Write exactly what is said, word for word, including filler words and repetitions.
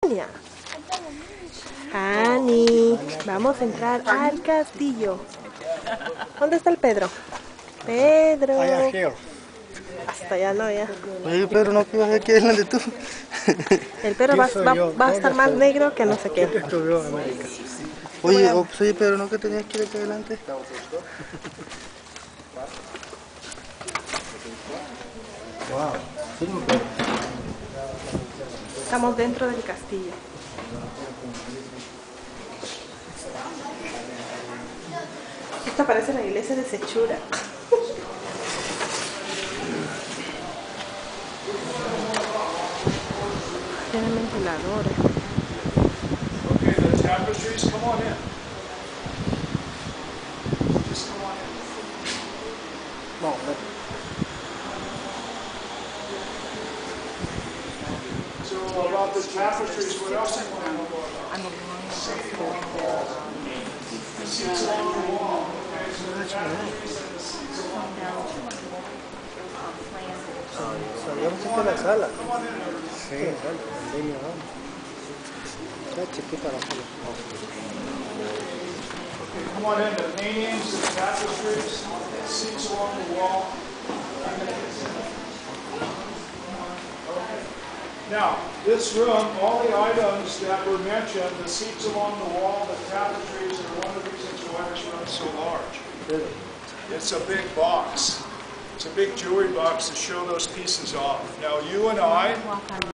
Tania. Hani, vamos a entrar al castillo. ¿Dónde está el Pedro? Pedro. Hasta allá no, ya. Oye, Pedro, no que vas aquí adelante tú. El Pedro va, va, va a estar más negro que no sé qué. Oye, oh, pues, oye, Pedro, ¿no que tenías que ir aquí adelante? Estamos dentro del castillo. Esta parece la iglesia de Sechura. Tiene ventilador. Okay, the tapestries, come on in. Just come on in. No, no. So about the tapestries, what else you want to know about? The seats along the wall. Okay, so the tapestries and the seats along the wall. Salíamos aquí a la sala. Come on in, everybody. Sí, en línea, ¿no? Está chiquita la sala. Okay, come on in. The paintings, the tapestries, the seats along the wall. Now, this room, all the items that were mentioned, the seats along the wall, the tapestries, are one of the reasons why this room is so large. Really? It's a big box. It's a big jewelry box to show those pieces off. Now, you and I